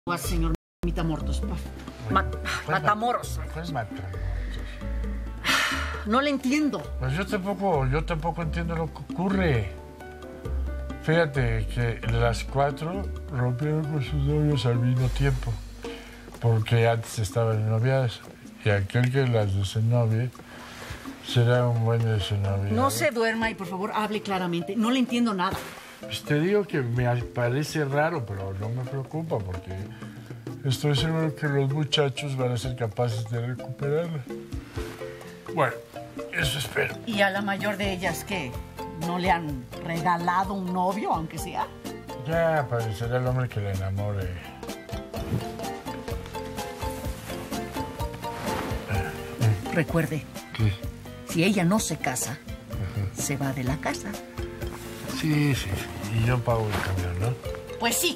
señor Matamoros. Matamoros. Pues Matamoros. No le entiendo. Pues yo tampoco entiendo lo que ocurre. Fíjate que las 4 rompieron con sus novios al mismo tiempo. Porque antes estaban noviadas. Y aquel que las desennovie será un buen desennovio. No se duerma y por favor hable claramente. No le entiendo nada. Pues te digo que me parece raro, pero no me preocupa porque estoy seguro que los muchachos van a ser capaces de recuperarla. Bueno, eso espero. ¿Y a la mayor de ellas qué? ¿No le han regalado un novio, aunque sea? Ya aparecerá el hombre que la enamore. Recuerde, ¿Qué? si ella no se casa, se va de la casa. Sí. Y yo pago el camión, ¿no? Pues sí.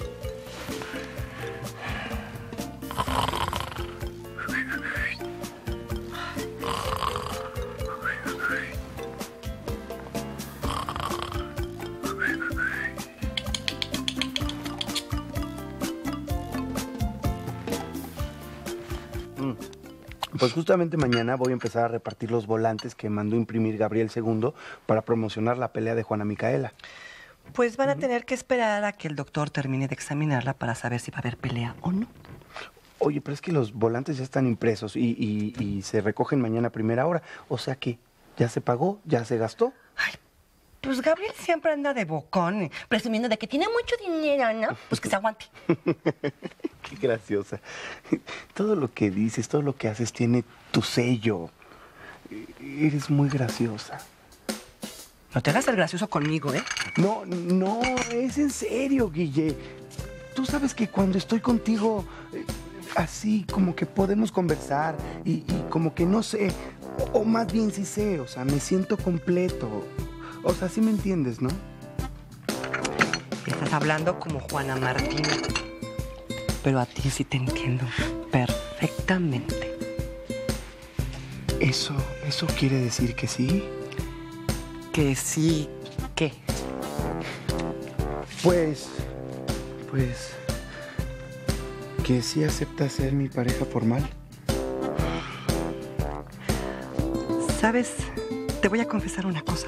Pues justamente mañana voy a empezar a repartir los volantes que mandó imprimir Gabriel II para promocionar la pelea de Juana Micaela. Pues van a tener que esperar a que el doctor termine de examinarla para saber si va a haber pelea o no. Oye, pero es que los volantes ya están impresos y se recogen mañana a primera hora. O sea que ya se pagó, ya se gastó. Ay, pues Gabriel siempre anda de bocón, presumiendo de que tiene mucho dinero, ¿no? Pues que se aguante. Qué graciosa. Todo lo que dices, todo lo que haces tiene tu sello. Eres muy graciosa. No te hagas el gracioso conmigo, ¿eh? No, es en serio, Guille. Tú sabes que cuando estoy contigo, así como que podemos conversar y como que no sé, o más bien sí sé, o sea, me siento completo. O sea, sí me entiendes, ¿no? Estás hablando como Juana Martina. Pero a ti sí te entiendo perfectamente. ¿Eso quiere decir que sí? Que sí, ¿qué? Pues, que sí acepta ser mi pareja formal. ¿Sabes? Te voy a confesar una cosa.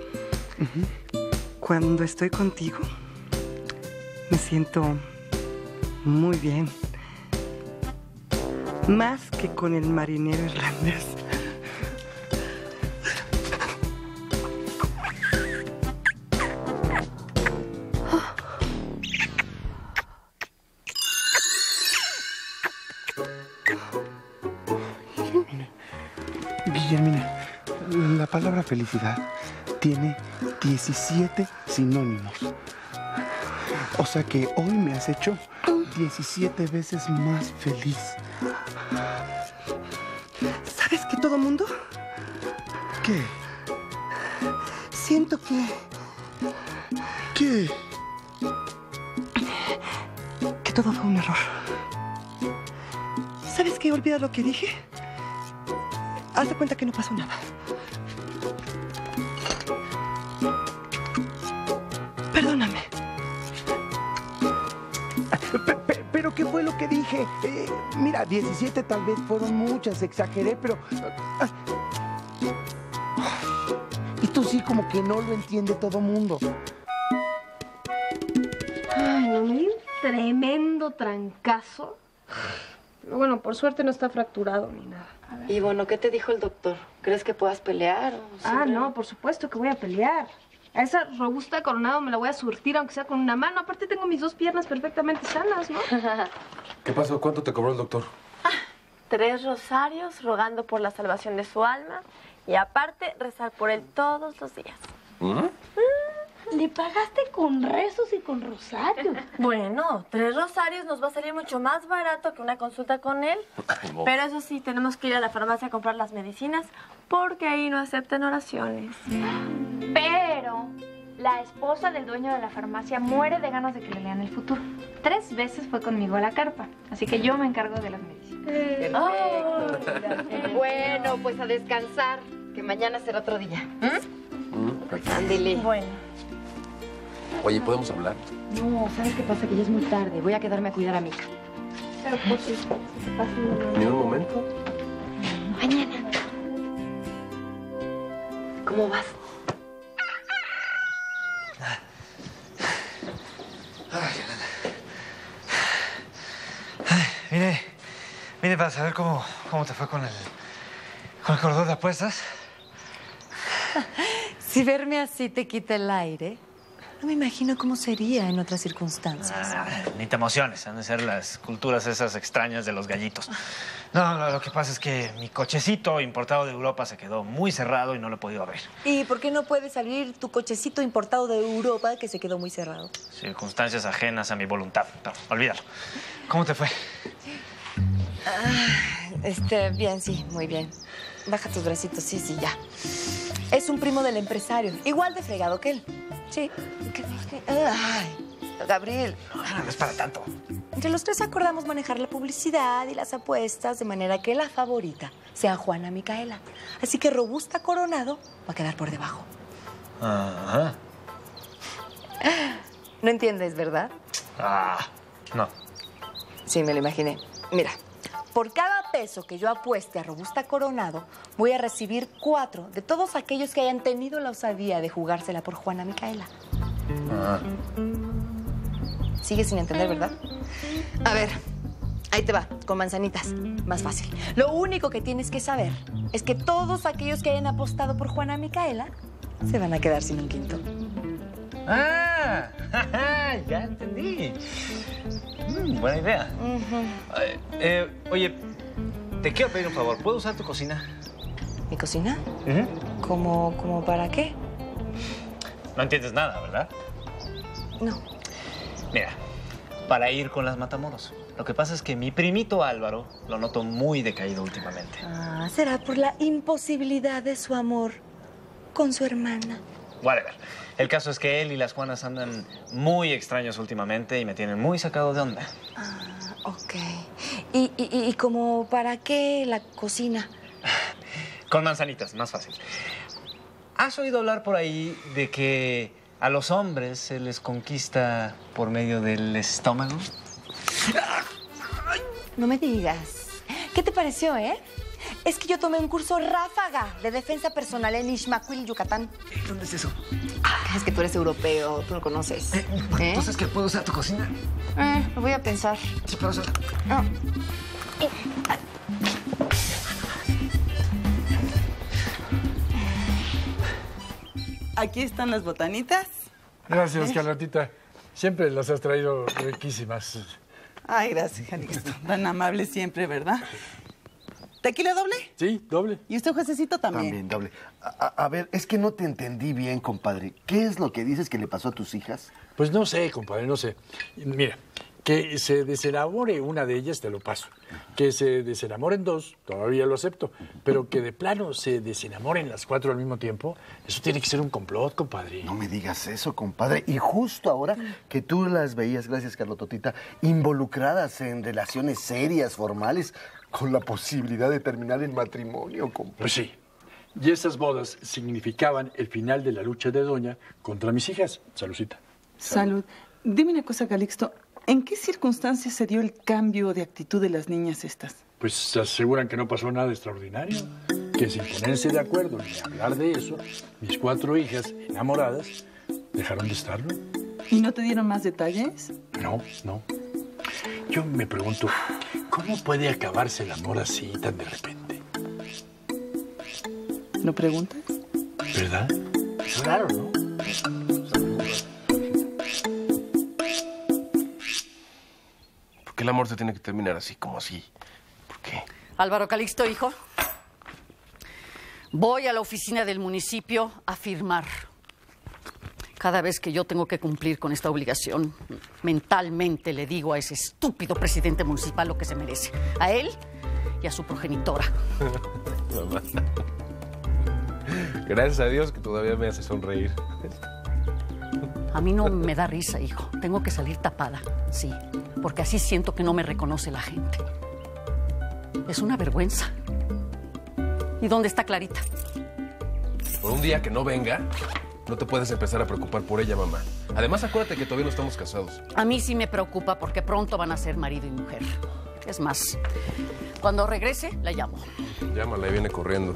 Cuando estoy contigo, me siento muy bien. Más que con el marinero irlandés. Guillermina, la palabra felicidad tiene 17 sinónimos. O sea que hoy me has hecho 17 veces más feliz. ¿Sabes qué, todo mundo? ¿Qué? Siento que... ¿Qué? Que todo fue un error. ¿Sabes qué? Olvida lo que dije. Haz de cuenta que no pasó nada. Perdóname. ¿Pero qué fue lo que dije? Mira, 17 tal vez fueron muchas, exageré, pero... Y tú sí como que no lo entiende todo mundo. Ay, no, me dio un tremendo trancazo. Bueno, por suerte no está fracturado ni nada. Y bueno, ¿qué te dijo el doctor? ¿Crees que puedas pelear? No, por supuesto que voy a pelear. A esa robusta Coronado me la voy a surtir, aunque sea con una mano. Aparte tengo mis 2 piernas perfectamente sanas, ¿no? ¿Qué pasó? ¿Cuánto te cobró el doctor? 3 rosarios rogando por la salvación de su alma y aparte rezar por él todos los días. Le pagaste con rezos y con rosarios. Bueno, 3 rosarios nos va a salir mucho más barato que una consulta con él. Pero eso sí, tenemos que ir a la farmacia a comprar las medicinas porque ahí no aceptan oraciones. Pero la esposa del dueño de la farmacia muere de ganas de que le lean el futuro. 3 veces fue conmigo a la carpa, así que yo me encargo de las medicinas. Bueno, pues a descansar, que mañana será otro día. Ándele. Bueno. Oye, ¿podemos hablar? No, ¿sabes qué pasa? Que ya es muy tarde. Voy a quedarme a cuidar a Mica. Pero pues si se pasa ¿Ni un momento? mañana. ¿Cómo vas? Vine para saber cómo te fue con el corredor de apuestas. Si verme así te quita el aire, no me imagino cómo sería en otras circunstancias. Ni te emociones, han de ser las culturas esas extrañas de los gallitos. No, lo que pasa es que mi cochecito importado de Europa se quedó muy cerrado y no lo he podido abrir. ¿Y por qué no puede salir tu cochecito importado de Europa que se quedó muy cerrado? Circunstancias ajenas a mi voluntad. No, olvídalo. ¿Cómo te fue? Bien, sí, muy bien. Baja tus bracitos, sí, ya. Es un primo del empresario, igual de fregado que él. Sí. Ay, Gabriel. No es para tanto. Entre los tres acordamos manejar la publicidad y las apuestas de manera que la favorita sea Juana Micaela. Así que Robusta Coronado va a quedar por debajo. Ajá. ¿No entiendes, verdad? No. Sí, me lo imaginé. Mira, por cada peso que yo apueste a Robusta Coronado, voy a recibir 4 de todos aquellos que hayan tenido la osadía de jugársela por Juana Micaela. Sigues sin entender, ¿verdad? A ver, ahí te va, con manzanitas. Más fácil. Lo único que tienes que saber es que todos aquellos que hayan apostado por Juana Micaela se van a quedar sin un quinto. Ya entendí. Buena idea. Oye, te quiero pedir un favor. ¿Puedo usar tu cocina? ¿Mi cocina? ¿Cómo para qué? No entiendes nada, ¿verdad? No. Mira, para ir con las Matamoros. Lo que pasa es que mi primito Álvaro lo noto muy decaído últimamente. Será por la imposibilidad de su amor con su hermana. Whatever. El caso es que él y las Juanas andan muy extraños últimamente y me tienen muy sacado de onda. Ok. ¿Y como para qué la cocina? Con manzanitas, más fácil. ¿Has oído hablar por ahí de que a los hombres se les conquista por medio del estómago? No me digas. ¿Qué te pareció, Es que yo tomé un curso ráfaga de defensa personal en Ixmaquil, Yucatán. ¿Dónde es eso? Es que tú eres europeo, tú no conoces. ¿Entonces que puedo usar tu cocina? Lo voy a pensar. Sí, pero eso... Aquí están las botanitas. Gracias, Carlotita. Siempre las has traído riquísimas. Ay, gracias, Calixto. Tan amable siempre, ¿verdad? ¿Tequila doble? Sí, doble. ¿Y usted, juececito, también? También, doble. A ver, es que no te entendí bien, compadre. ¿Qué es lo que dices que le pasó a tus hijas? Pues no sé, compadre, no sé. Mira, que se desenamore una de ellas, te lo paso. Que se desenamoren 2, todavía lo acepto. Pero que de plano se desenamoren las 4 al mismo tiempo, eso tiene que ser un complot, compadre. No me digas eso, compadre. Y justo ahora que tú las veías, gracias, Carlototita, involucradas en relaciones serias, formales, con la posibilidad de terminar en matrimonio, compadre. Pues sí. Y esas bodas significaban el final de la lucha de Doña contra mis hijas. Saludcita. Salud. Dime una cosa, Calixto. ¿En qué circunstancias se dio el cambio de actitud de las niñas estas? Pues se aseguran que no pasó nada extraordinario. Que sin ponerse de acuerdo ni hablar de eso, mis 4 hijas enamoradas dejaron de estarlo. ¿Y no te dieron más detalles? No. Yo me pregunto, ¿cómo puede acabarse el amor así tan de repente? ¿No preguntas? ¿Verdad? Es raro, ¿no? ¿Por qué el amor se tiene que terminar así, como así? ¿Por qué? Álvaro Calixto, hijo. Voy a la oficina del municipio a firmar. Cada vez que yo tengo que cumplir con esta obligación, mentalmente le digo a ese estúpido presidente municipal lo que se merece. A él y a su progenitora. Mamá. Gracias a Dios que todavía me hace sonreír. A mí no me da risa, hijo. Tengo que salir tapada, sí, porque así siento que no me reconoce la gente. Es una vergüenza. ¿Y dónde está Clarita? Por un día que no venga, no te puedes empezar a preocupar por ella, mamá. Además, acuérdate que todavía no estamos casados. A mí sí me preocupa porque pronto van a ser marido y mujer. Es más, cuando regrese, la llamo. Llámala y viene corriendo.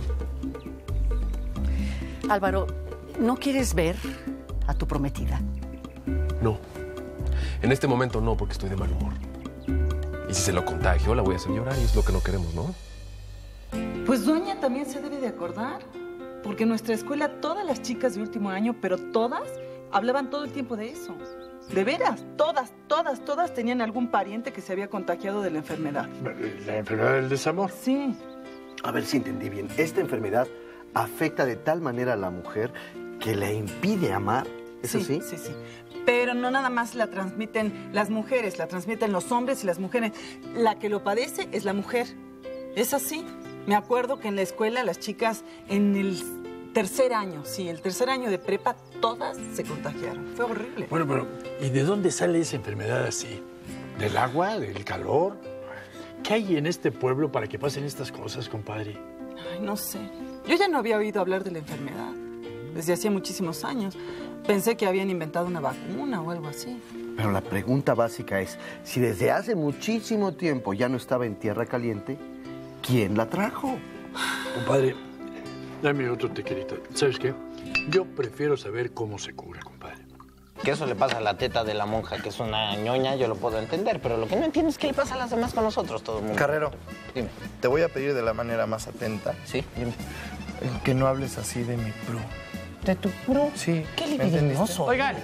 Álvaro, ¿no quieres ver a tu prometida? No. En este momento no, porque estoy de mal humor. Y si se lo contagio, la voy a hacer llorar y es lo que no queremos, ¿no? Pues doña también se debe de acordar, porque en nuestra escuela todas las chicas de último año, pero todas, hablaban todo el tiempo de eso. De veras, todas tenían algún pariente que se había contagiado de la enfermedad. ¿La enfermedad del desamor? Sí. A ver si entendí bien. Esta enfermedad afecta de tal manera a la mujer que le impide amar. ¿Es así? Sí. Pero no nada más la transmiten las mujeres, la transmiten los hombres y las mujeres. La que lo padece es la mujer. Es así. Me acuerdo que en la escuela las chicas en el tercer año de prepa, todas se contagiaron. Fue horrible. Bueno, pero ¿y de dónde sale esa enfermedad así? ¿Del agua? ¿Del calor? ¿Qué hay en este pueblo para que pasen estas cosas, compadre? Ay, no sé. Yo ya no había oído hablar de la enfermedad desde hacía muchísimos años. Pensé que habían inventado una vacuna o algo así. Pero la pregunta básica es, si desde hace muchísimo tiempo ya no estaba en tierra caliente, ¿quién la trajo? Compadre, dame otro tequilita. ¿Sabes qué? Yo prefiero saber cómo se cura, compadre. Que eso le pasa a la teta de la monja, que es una ñoña, yo lo puedo entender, pero lo que no entiendo es qué le pasa a las demás con nosotros, todo el mundo. Carrero, dime. Te voy a pedir de la manera más atenta. Sí, dime. Que no hables así de mi Pru. ¿De tu Pru? Sí. Qué libidinoso. Oigan,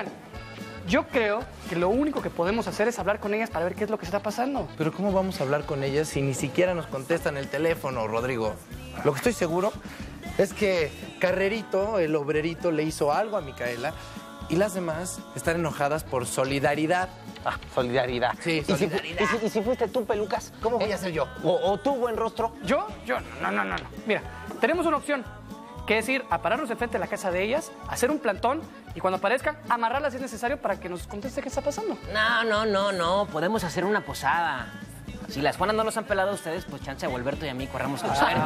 yo creo que lo único que podemos hacer es hablar con ellas para ver qué es lo que está pasando. Pero ¿cómo vamos a hablar con ellas si ni siquiera nos contestan el teléfono, Rodrigo? Lo que estoy seguro es que Carrerito, el obrerito, le hizo algo a Micaela y las demás están enojadas por solidaridad. Ah, solidaridad. Sí, solidaridad. ¿Y si fuiste tú, Pelucas? ¿Cómo voy a ser yo? ¿O tú, buen rostro? ¿Yo? No. Mira, tenemos una opción, que es ir a pararnos enfrente de la casa de ellas, hacer un plantón y cuando aparezcan, amarrarlas si es necesario para que nos conteste qué está pasando. No. Podemos hacer una posada. Si las Juanas no los han pelado a ustedes, pues chance a Gualberto y a mí corramos con suerte.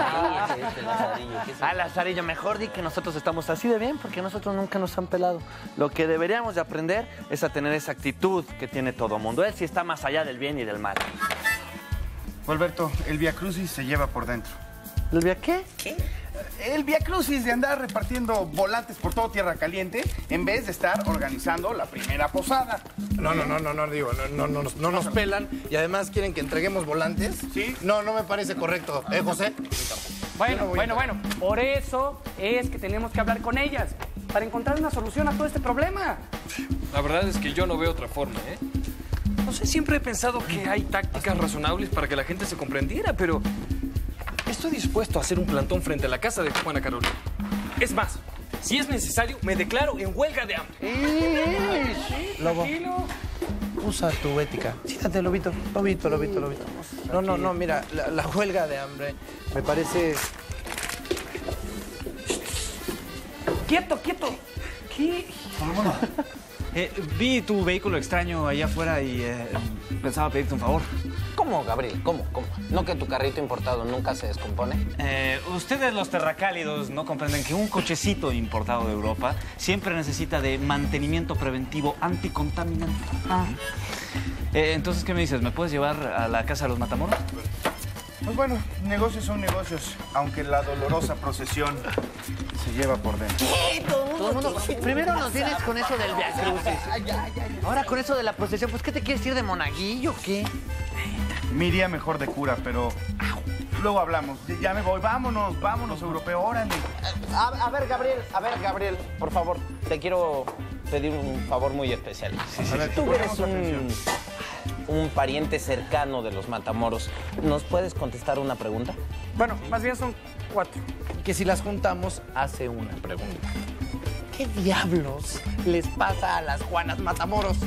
Lazarillo, mejor di que nosotros estamos así de bien porque nosotros nunca nos han pelado. Lo que deberíamos de aprender es a tener esa actitud que tiene todo mundo. Él sí está más allá del bien y del mal. Gualberto, el Via Crucis se lleva por dentro. ¿El Via qué? ¿Qué? El Via Crucis de andar repartiendo volantes por todo Tierra Caliente en vez de estar organizando la primera posada. No, nos pelan y además quieren que entreguemos volantes. Sí. No me parece correcto, José? Bueno, por eso es que tenemos que hablar con ellas, para encontrar una solución a todo este problema. La verdad es que yo no veo otra forma, ¿eh? No sé, siempre he pensado que hay tácticas razonables para que la gente se comprendiera, pero estoy dispuesto a hacer un plantón frente a la casa de Juana Carolina. Es más, si es necesario, me declaro en huelga de hambre. Lobo, usa tu ética. Siéntate, Lobito. No, mira, la huelga de hambre me parece... ¡Quieto! ¿Qué? Vi tu vehículo extraño allá afuera y pensaba pedirte un favor. ¿Cómo, Gabriel? ¿Cómo? ¿No que tu carrito importado nunca se descompone? Ustedes los terracálidos no comprenden que un cochecito importado de Europa siempre necesita de mantenimiento preventivo anticontaminante. Entonces, ¿qué me dices? ¿Me puedes llevar a la casa de los Matamoros? Pues bueno, negocios son negocios, aunque la dolorosa procesión se lleva por dentro. ¿Qué? Todo el mundo. Primero nos vienes con eso del Via Crucis. Ahora con eso de la procesión, pues ¿qué te quieres ir de monaguillo o qué? Me iría mejor de cura, pero luego hablamos. Ya me voy. Vámonos, europeo, órale. A ver, Gabriel, por favor, te quiero pedir un favor muy especial. Tú eres un pariente cercano de los Matamoros. ¿Nos puedes contestar una pregunta? Bueno, más bien son 4. Que si las juntamos, hace una pregunta. ¿Qué diablos les pasa a las Juanas Matamoros?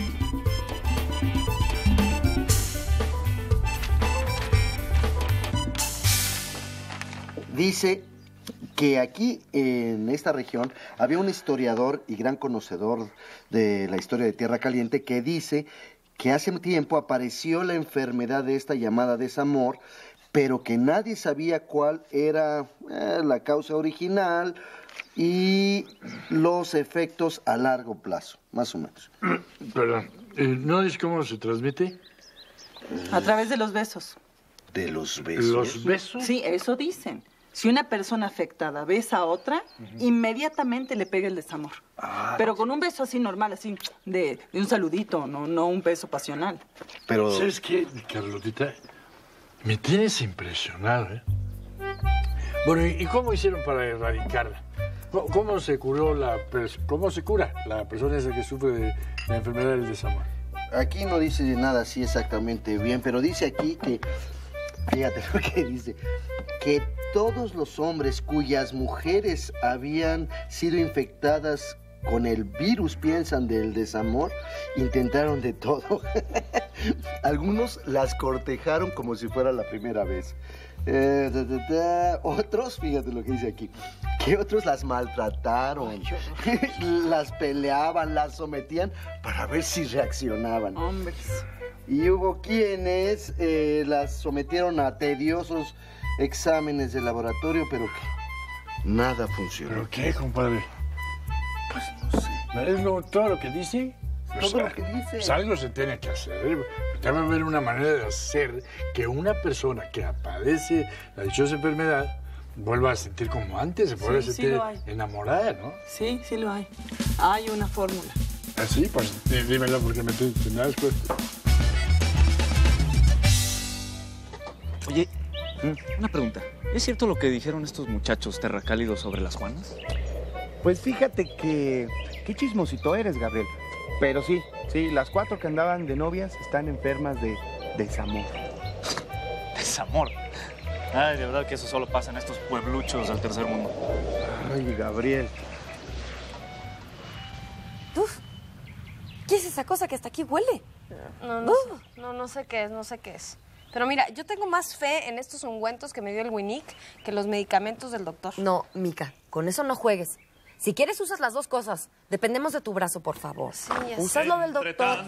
Dice que aquí en esta región había un historiador y gran conocedor de la historia de Tierra Caliente que dice que hace tiempo apareció la enfermedad de esta llamada desamor, pero que nadie sabía cuál era la causa original y los efectos a largo plazo, más o menos. Perdón, ¿no es cómo se transmite? A través de los besos. ¿De los besos? ¿Los besos? Sí, eso dicen. Si una persona afectada besa a otra, inmediatamente le pega el desamor. Pero con un beso así normal, así de un saludito, no un beso pasional. Pero... ¿Sabes qué, Carlotita? Me tienes impresionado, ¿eh? Bueno, ¿y cómo hicieron para erradicarla? ¿Cómo se cura la persona esa que sufre de la enfermedad del desamor? Aquí no dice nada así exactamente bien, pero dice aquí que... Fíjate lo que dice. Que todos los hombres cuyas mujeres habían sido infectadas con el virus, piensan, del desamor, intentaron de todo. Algunos las cortejaron como si fuera la primera vez. Otros, fíjate lo que dice aquí, que otros las maltrataron, las peleaban, las sometían para ver si reaccionaban. Hombres. Y hubo quienes las sometieron a tediosos exámenes de laboratorio, pero que nada funcionó. ¿Pero qué, compadre? Pues no sé. ¿Es todo lo que dice? Todo lo que dice. Pues algo se tiene que hacer. Debe haber una manera de hacer que una persona que padece la dichosa enfermedad vuelva a sentir como antes, se vuelva a sentir enamorada, ¿no? Sí, sí lo hay. Hay una fórmula. ¿Ah, sí? Pues dímelo porque me das cuenta. Oye, una pregunta. ¿Es cierto lo que dijeron estos muchachos terracálidos sobre las Juanas? Pues fíjate que... Qué chismosito eres, Gabriel. Pero sí, las 4 que andaban de novias están enfermas de desamor. ¿Desamor? Ay, de verdad que eso solo pasa en estos puebluchos del tercer mundo. Ay, Gabriel. Uf, ¿qué es esa cosa que hasta aquí huele? No sé qué es. Pero mira, yo tengo más fe en estos ungüentos que me dio el Winic que los medicamentos del doctor. No, Mica, con eso no juegues. Si quieres, usas las dos cosas. Dependemos de tu brazo, por favor. Sí, ya sé. Usas lo del doctor.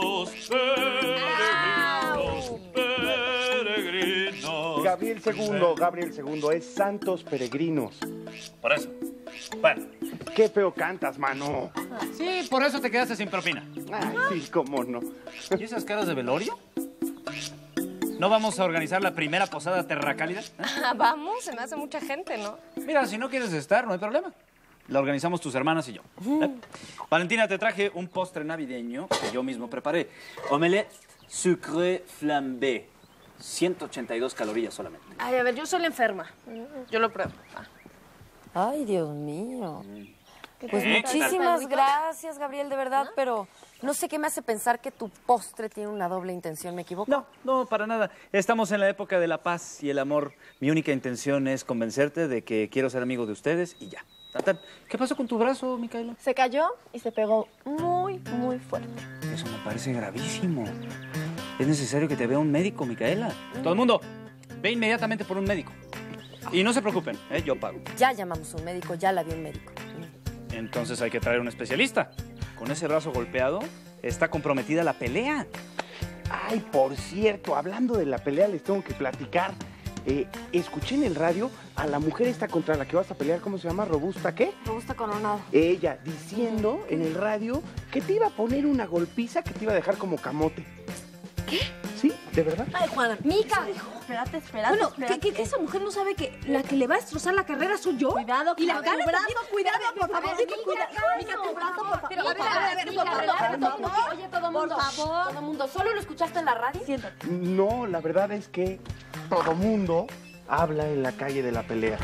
Gabriel II, es Santos Peregrinos. Por eso. Bueno. Qué feo cantas, mano. Sí, por eso te quedaste sin propina. Ay, sí, cómo no. ¿Y esas caras de velorio? ¿No vamos a organizar la primera posada terracálida? Vamos, se me hace mucha gente, ¿no? Mira, si no quieres estar, no hay problema. La organizamos tus hermanas y yo. Valentina, te traje un postre navideño que yo mismo preparé. Omelette sucré flambé. 182 calorías solamente. Ay, a ver, yo soy la enferma. Yo lo pruebo. Ay, Dios mío. Pues ¿Qué? muchísimas gracias, Gabriel, de verdad, pero no sé qué me hace pensar que tu postre tiene una doble intención. ¿Me equivoco? No, para nada. Estamos en la época de la paz y el amor. Mi única intención es convencerte de que quiero ser amigo de ustedes y ya. ¿Qué pasó con tu brazo, Micaela? Se cayó y se pegó muy, muy fuerte. Eso me parece gravísimo. Es necesario que te vea un médico, Micaela. Todo el mundo, ve inmediatamente por un médico. Y no se preocupen, yo pago. Ya llamamos a un médico, ya la vi un médico. Entonces hay que traer un especialista. Con ese brazo golpeado, está comprometida la pelea. Ay, por cierto, hablando de la pelea, les tengo que platicar. Escuché en el radio a la mujer esta contra la que vas a pelear, ¿cómo se llama? ¿Robusta qué? Robusta Coronado. Ella diciendo en el radio que te iba a poner una golpiza que te iba a dejar como camote. ¿Qué? ¿Sí? ¿De verdad? Ay, Juana. Mica. Espérate. Bueno, ¿qué esa mujer no sabe que la que le va a destrozar la carrera soy yo? Cuidado, y la cara cuidado, por favor. Mica, tu brazo, por favor. Pero, a ver, oye, todo mundo. Por favor. Todo mundo. ¿Solo lo escuchaste en la radio? Siéntate. No, la verdad es que todo mundo habla en la calle de la pelea.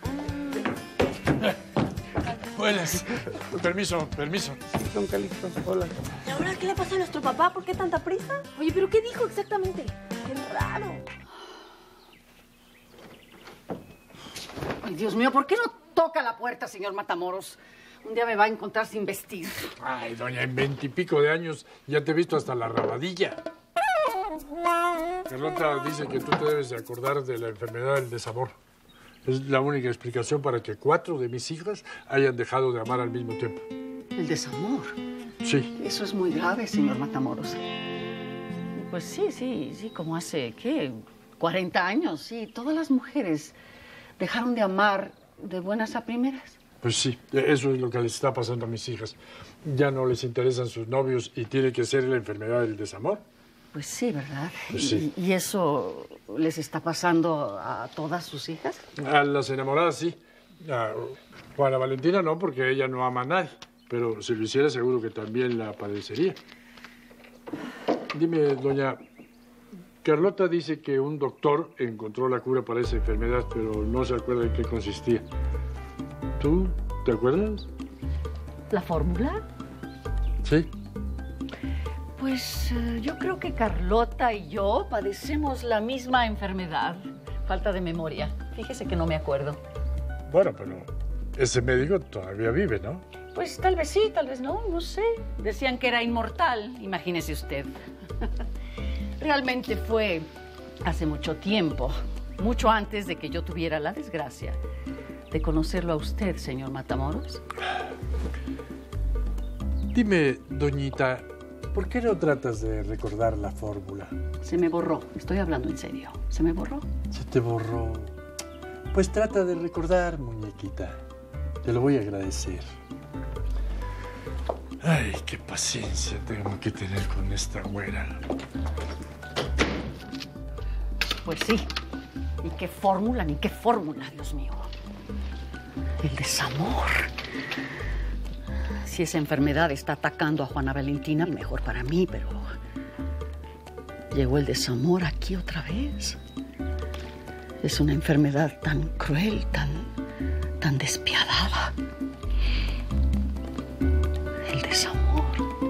Buenas. Permiso. Don Calixto, hola. ¿Y ahora qué le pasa a nuestro papá? ¿Por qué tanta prisa? Oye, ¿pero qué dijo exactamente? Qué raro. Ay, Dios mío, ¿por qué no toca la puerta, señor Matamoros? Un día me va a encontrar sin vestir. Ay, doña, en 20 y pico de años ya te he visto hasta la rabadilla. Carlota dice que tú te debes de acordar de la enfermedad del desamor. Es la única explicación para que 4 de mis hijas hayan dejado de amar al mismo tiempo. ¿El desamor? Sí. Eso es muy grave, señor Matamoros. Pues sí, como hace, ¿qué? 40 años, sí. Todas las mujeres dejaron de amar de buenas a primeras. Pues sí, eso es lo que les está pasando a mis hijas. Ya no les interesan sus novios y tiene que ser la enfermedad del desamor. Pues sí, ¿verdad? Pues sí. ¿Y eso les está pasando a todas sus hijas? A las enamoradas sí. A Juana Valentina no, porque ella no ama a nadie. Pero si lo hiciera, seguro que también la padecería. Dime, doña, Carlota dice que un doctor encontró la cura para esa enfermedad, pero no se acuerda en qué consistía. ¿Tú te acuerdas? ¿La fórmula? Sí. Pues yo creo que Carlota y yo padecemos la misma enfermedad. Falta de memoria. Fíjese que no me acuerdo. Bueno, pero ese médico todavía vive, ¿no? Pues tal vez sí, tal vez no, no sé. Decían que era inmortal, imagínese usted. Realmente fue hace mucho tiempo, mucho antes de que yo tuviera la desgracia de conocerlo a usted, señor Matamoros. Dime, doñita, ¿por qué no tratas de recordar la fórmula? Se me borró, estoy hablando en serio. ¿Se me borró? Se te borró. Pues trata de recordar, muñequita. Te lo voy a agradecer. Ay, qué paciencia tengo que tener con esta güera. Pues sí. ¿Y qué fórmula, ni qué fórmula, Dios mío? El desamor. Si esa enfermedad está atacando a Juana Valentina, mejor para mí, pero llegó el desamor aquí otra vez. Es una enfermedad tan cruel, tan despiadada. El desamor.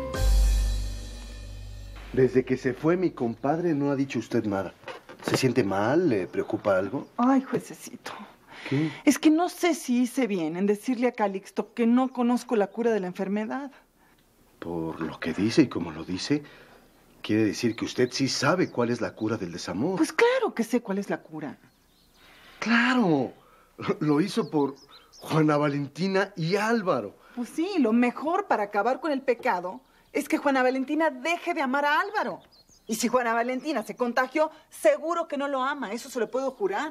Desde que se fue mi compadre no ha dicho usted nada. ¿Se siente mal? ¿Le preocupa algo? Ay, juececito. ¿Qué? Es que no sé si hice bien en decirle a Calixto que no conozco la cura de la enfermedad. Por lo que dice y como lo dice, quiere decir que usted sí sabe cuál es la cura del desamor. Pues claro que sé cuál es la cura. ¡Claro! Lo hizo por Juana Valentina y Álvaro. Pues sí, lo mejor para acabar con el pecado es que Juana Valentina deje de amar a Álvaro. Y si Juana Valentina se contagió, seguro que no lo ama, eso se lo puedo jurar.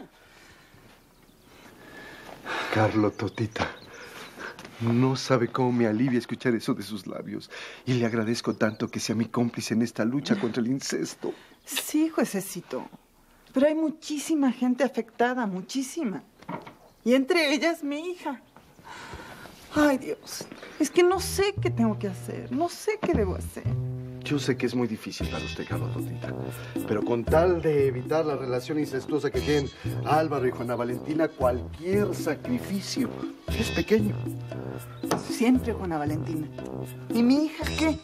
Carlototita, no sabe cómo me alivia escuchar eso de sus labios. Y le agradezco tanto que sea mi cómplice en esta lucha contra el incesto. Sí, juececito. Pero hay muchísima gente afectada, muchísima. Y entre ellas mi hija. Ay, Dios. Es que no sé qué tengo que hacer. No sé qué debo hacer. Yo sé que es muy difícil para usted, Carlototita. Pero con tal de evitar la relación incestuosa que tienen Álvaro y Juana Valentina, cualquier sacrificio es pequeño. Siempre Juana Valentina. ¿Y mi hija qué?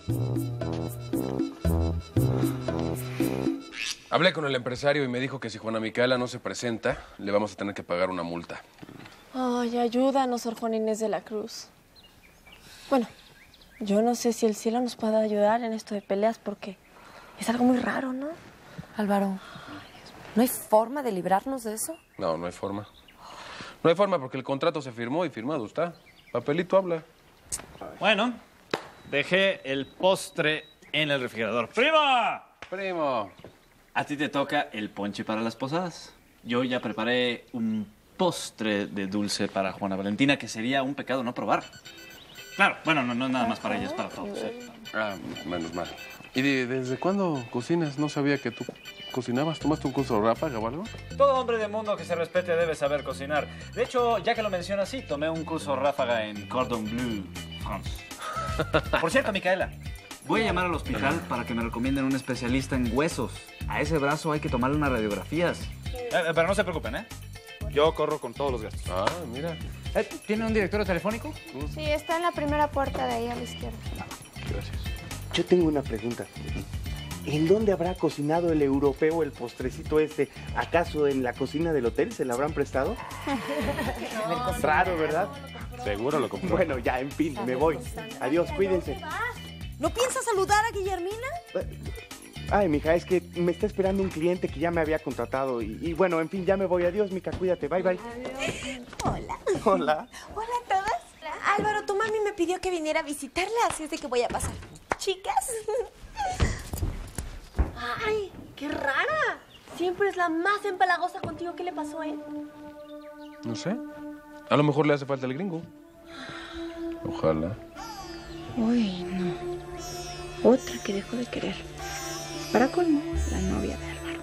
Hablé con el empresario y me dijo que si Juana Micaela no se presenta, le vamos a tener que pagar una multa. Ay, ayúdanos, Sor Juana Inés de la Cruz. Bueno, yo no sé si el cielo nos puede ayudar en esto de peleas porque es algo muy raro, ¿no? Álvaro, ¿no hay forma de librarnos de eso? No, no hay forma. No hay forma porque el contrato se firmó y firmado está. Papelito habla. Bueno, dejé el postre en el refrigerador. ¡Primo! Primo. A ti te toca el ponche para las posadas. Yo ya preparé un postre de dulce para Juana Valentina, que sería un pecado no probar. Claro, bueno, no es nada más para ella, es para todos. Ah, menos mal. ¿Y desde cuándo cocinas? No sabía que tú cocinabas. ¿Tomaste un curso ráfaga o algo? Todo hombre de mundo que se respete debe saber cocinar. De hecho, ya que lo mencionas, sí, tomé un curso ráfaga en Cordon Bleu, France. Por cierto, Micaela, voy a llamar al hospital para que me recomienden un especialista en huesos. A ese brazo hay que tomarle unas radiografías. Pero no se preocupen, ¿eh? Yo corro con todos los gastos. Ah, mira. ¿Tiene un directorio telefónico? Sí, está en la primera puerta de ahí a la izquierda. Gracias. Yo tengo una pregunta. ¿En dónde habrá cocinado el europeo el postrecito este? ¿Acaso en la cocina del hotel se lo habrán prestado? Raro, ¿verdad? Seguro lo compró. Bueno, ya, en fin, me voy. Adiós, cuídense. ¿No piensas saludar a Guillermina? Ay, mija, es que me está esperando un cliente que ya me había contratado. Y bueno, en fin, ya me voy. Adiós, mija, cuídate. Bye, bye. Hola. Hola. Hola a todas. Álvaro, tu mami me pidió que viniera a visitarla, así es de que voy a pasar. Chicas. Ay, qué rara. Siempre es la más empalagosa contigo. ¿Qué le pasó, No sé. A lo mejor le hace falta el gringo. Ojalá. Uy, no. Otra que dejó de querer. Para colmo, la novia de Álvaro.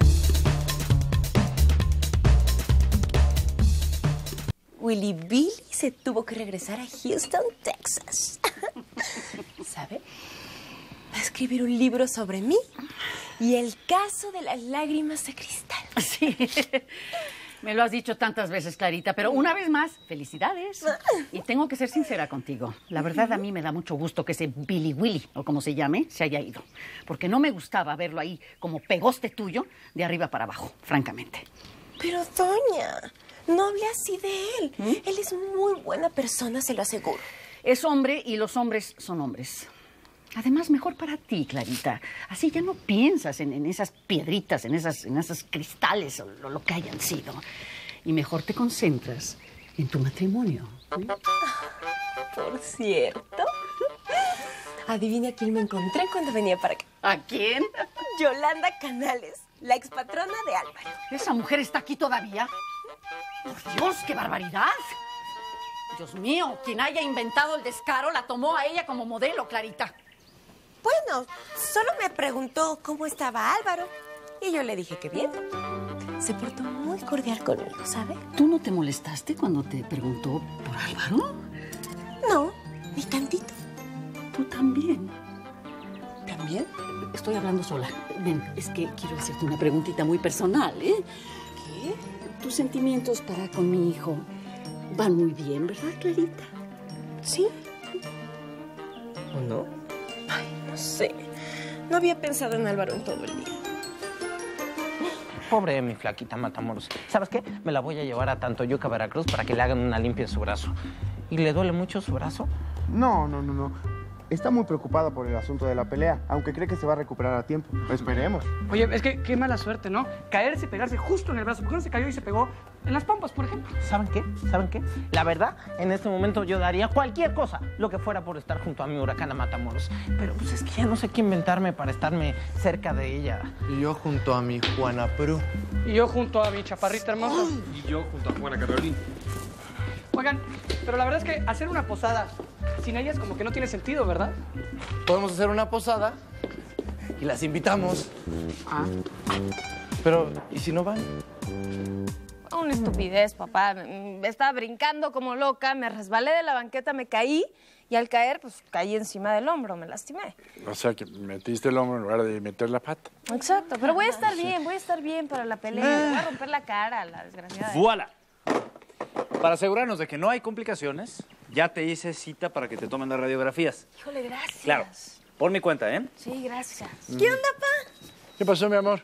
Willy Billy se tuvo que regresar a Houston, Texas. ¿Sabe? Va a escribir un libro sobre mí y el caso de las lágrimas de cristal. Sí, me lo has dicho tantas veces, Clarita, pero una vez más, felicidades. Y tengo que ser sincera contigo. La verdad, a mí me da mucho gusto que ese Billy Willy, o como se llame, se haya ido. Porque no me gustaba verlo ahí como pegoste tuyo, de arriba para abajo, francamente. Pero, doña, no hable así de él. Él es muy buena persona, se lo aseguro. Es hombre y los hombres son hombres. Además, mejor para ti, Clarita. Así ya no piensas en esas piedritas, en esos cristales o lo que hayan sido. Y mejor te concentras en tu matrimonio. Por cierto, adivina quién me encontré cuando venía para acá. ¿A quién? Yolanda Canales, la expatrona de Álvaro. ¿Esa mujer está aquí todavía? ¡Por Dios, qué barbaridad! Dios mío, quien haya inventado el descaro la tomó a ella como modelo, Clarita. Bueno, solo me preguntó cómo estaba Álvaro. Y yo le dije que bien. Se portó muy cordial conmigo, ¿sabe? ¿Tú no te molestaste cuando te preguntó por Álvaro? No, ni tantito. Tú también. ¿También? Estoy hablando sola. Ven, es que quiero hacerte una preguntita muy personal, ¿eh? ¿Qué? Tus sentimientos para con mi hijo van muy bien, ¿verdad, Clarita? ¿Sí? ¿O no? Ay, no sé. No había pensado en Álvaro en todo el día. Pobre de mi flaquita Matamoros. ¿Sabes qué? Me la voy a llevar a Tantoyuca, Veracruz, para que le hagan una limpia en su brazo. ¿Y le duele mucho su brazo? No. Está muy preocupada por el asunto de la pelea, aunque cree que se va a recuperar a tiempo. Esperemos. Oye, es que qué mala suerte, ¿no? Caerse y pegarse justo en el brazo. ¿Por qué no se cayó y se pegó en las pompas, por ejemplo? ¿Saben qué? La verdad, en este momento yo daría cualquier cosa, lo que fuera por estar junto a mi huracán Matamoros. Pero pues es que ya no sé qué inventarme para estarme cerca de ella. Y yo junto a mi Juana Pru. Y yo junto a mi chaparrita hermosa. Y yo junto a Juana Carolina. Oigan, pero la verdad es que hacer una posada sin ellas como que no tiene sentido, ¿verdad? Podemos hacer una posada y las invitamos. Ah. Pero, ¿y si no van? Una estupidez, papá. Estaba brincando como loca, me resbalé de la banqueta, me caí y al caer, pues caí encima del hombro, me lastimé. O sea, que metiste el hombro en lugar de meter la pata. Exacto, pero voy a estar bien para la pelea. Le voy a romper la cara a la desgraciada. ¡Voilà! Para asegurarnos de que no hay complicaciones, ya te hice cita para que te tomen las radiografías. Híjole, gracias. Claro, por mi cuenta, ¿eh? Sí, gracias. ¿Qué onda, pa? ¿Qué pasó, mi amor?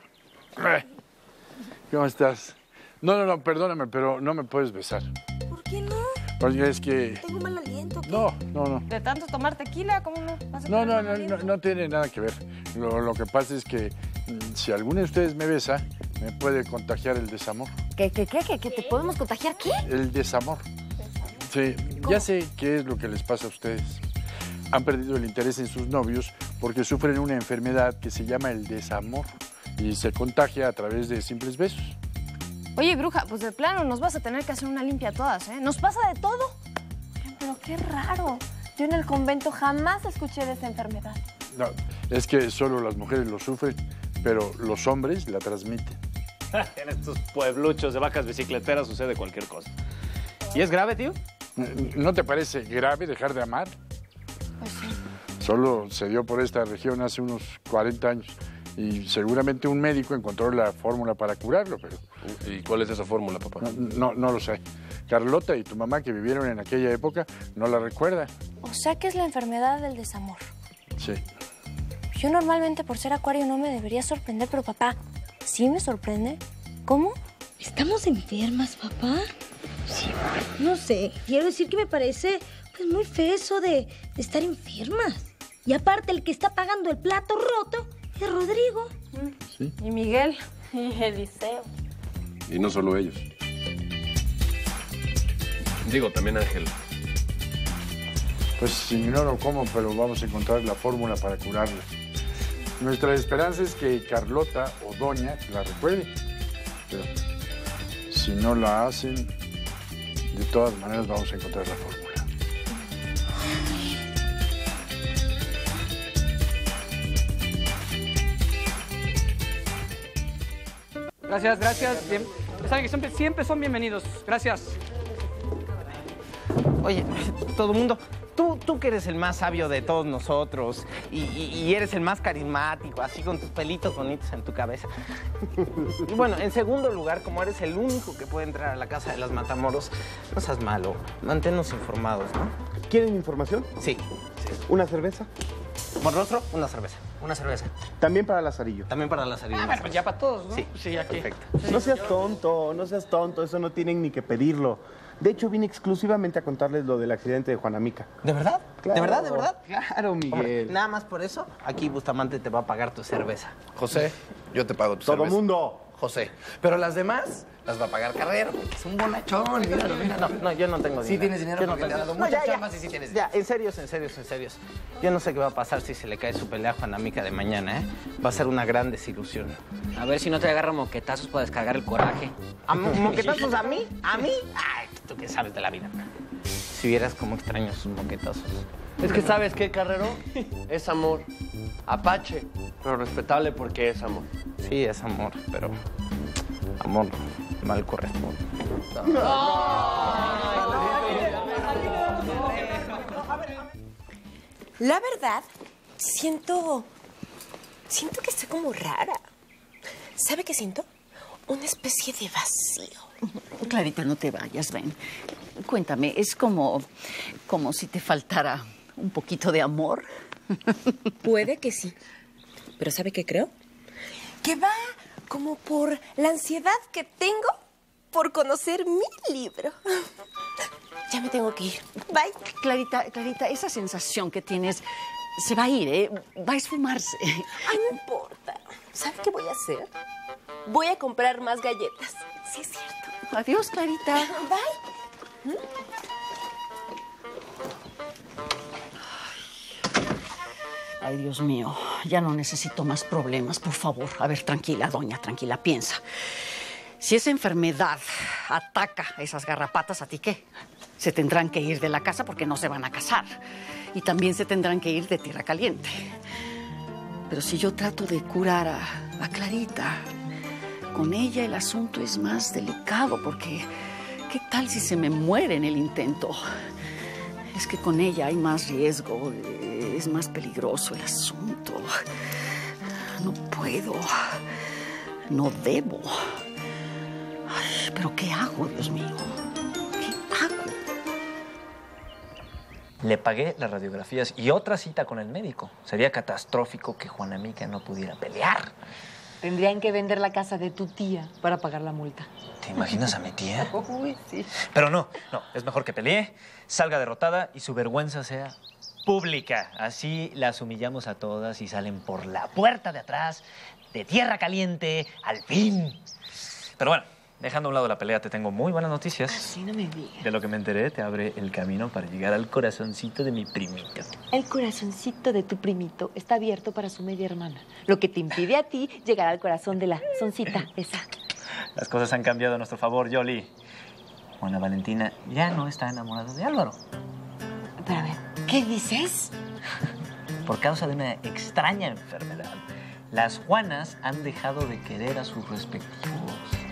¿Cómo estás? No, perdóname, pero no me puedes besar. ¿Por qué no? Porque es que... ¿Tengo mal aliento? ¿Qué? No. ¿De tanto tomar tequila? ¿Cómo no? ¿Vas a tener mal aliento? No tiene nada que ver. Lo que pasa es que si alguno de ustedes me besa, me puede contagiar el desamor. ¿Qué? ¿Que te podemos contagiar qué? El desamor. Sí, ya sé qué es lo que les pasa a ustedes. Han perdido el interés en sus novios porque sufren una enfermedad que se llama el desamor y se contagia a través de simples besos. Oye, bruja, pues de plano nos vas a tener que hacer una limpia a todas, ¿eh? Nos pasa de todo. Pero qué raro. Yo en el convento jamás escuché de esa enfermedad. No, es que solo las mujeres lo sufren, pero los hombres la transmiten. En estos puebluchos de vacas bicicleteras sucede cualquier cosa. ¿Y es grave, tío? ¿No te parece grave dejar de amar? Pues sí. Solo se dio por esta región hace unos 40 años y seguramente un médico encontró la fórmula para curarlo, pero... ¿Y cuál es esa fórmula, papá? No lo sé. Carlota y tu mamá que vivieron en aquella época no la recuerdan. O sea que es la enfermedad del desamor. Sí. Yo normalmente por ser acuario no me debería sorprender, pero papá, ¿sí me sorprende? ¿Cómo? ¿Estamos enfermas, papá? Sí. No sé, quiero decir que me parece pues muy feo eso de estar enfermas. Y aparte el que está pagando el plato roto es Rodrigo. ¿Sí? Y Miguel. Y Eliseo. Y no solo ellos. Digo, también Ángel. Pues ignoro cómo, pero vamos a encontrar la fórmula para curarla. Nuestra esperanza es que Carlota o Doña la recuerde. Pero si no la hacen, de todas maneras vamos a encontrar la fórmula. Gracias, gracias. Bien. Ya saben que siempre son bienvenidos. Gracias. Oye, todo el mundo, tú que eres el más sabio de todos nosotros y eres el más carismático, así con tus pelitos bonitos en tu cabeza. Y bueno, en segundo lugar, como eres el único que puede entrar a la casa de las Matamoros, no seas malo, manténnos informados, ¿no? ¿Quieren información? Sí. ¿Una cerveza? Por rostro, una cerveza. Una cerveza. También para Lazarillo. También para Lazarillo. Bueno, pues ya para todos, ¿no? Sí. Sí, aquí. Perfecto. No seas tonto, eso no tienen ni que pedirlo. De hecho, vine exclusivamente a contarles lo del accidente de Juanamica. ¿De verdad? Claro. ¿De verdad, de verdad? Claro, Miguel. Hombre, nada más por eso, aquí Bustamante te va a pagar tu cerveza. José, yo te pago tu Todo cerveza. mundo. José. Pero las demás las va a pagar Carrero, porque es un bonachón. Míralo, míralo. No, yo no tengo dinero. Sí tienes dinero Yo no porque te ha tengo- dado No, muchas ya. chambas y sí tienes dinero. Ya, en serios. Yo no sé qué va a pasar si se le cae su pelea a Juanamica de mañana, ¿eh? Va a ser una gran desilusión. A ver si no te agarra moquetazos para descargar el coraje. ¿A moquetazos a mí? ¿A mí? Ay, ¿tú qué sabes de la vida? Si vieras cómo extraño sus moquetazos. Es que, ¿sabes qué, Carrero? Es amor. Apache, pero respetable porque es amor. Sí, es amor, pero amor mal corresponde. La verdad, siento que estoy como rara. ¿Sabe qué siento? Una especie de vacío. Clarita, no te vayas, ven. Cuéntame, ¿es como si te faltara un poquito de amor? Puede que sí. Pero ¿sabe qué creo? Que va como por la ansiedad que tengo por conocer mi libro. Ya me tengo que ir. Bye. Clarita, esa sensación que tienes se va a ir, ¿eh? Va a esfumarse. Ay, no importa. ¿Sabe qué voy a hacer? Voy a comprar más galletas. Sí, es cierto. Adiós, Clarita. Bye. Ay, Dios mío, ya no necesito más problemas, por favor. A ver, tranquila, doña, tranquila, piensa. Si esa enfermedad ataca a esas garrapatas, ¿a ti qué? Se tendrán que ir de la casa porque no se van a casar. Y también se tendrán que ir de Tierra Caliente. Pero si yo trato de curar a Clarita, con ella el asunto es más delicado porque ¿qué tal si se me muere en el intento? Es que con ella hay más riesgo, es más peligroso el asunto. No puedo, no debo. Ay, pero ¿qué hago, Dios mío? ¿Qué hago? Le pagué las radiografías y otra cita con el médico. Sería catastrófico que Juanamica no pudiera pelear. Tendrían que vender la casa de tu tía para pagar la multa. ¿Te imaginas a mi tía? Uy, sí. Pero no, es mejor que pelee, salga derrotada y su vergüenza sea pública. Así las humillamos a todas y salen por la puerta de atrás, de Tierra Caliente, al fin. Pero bueno, dejando a un lado la pelea, te tengo muy buenas noticias. Sí, no me digas. De lo que me enteré, te abre el camino para llegar al corazoncito de mi primito. El corazoncito de tu primito está abierto para su media hermana, lo que te impide a ti llegar al corazón de la soncita esa. Las cosas han cambiado a nuestro favor, Yoli. Juana Valentina ya no está enamorada de Álvaro. Pero a ver, ¿qué dices? Por causa de una extraña enfermedad, las Juanas han dejado de querer a sus respectivos.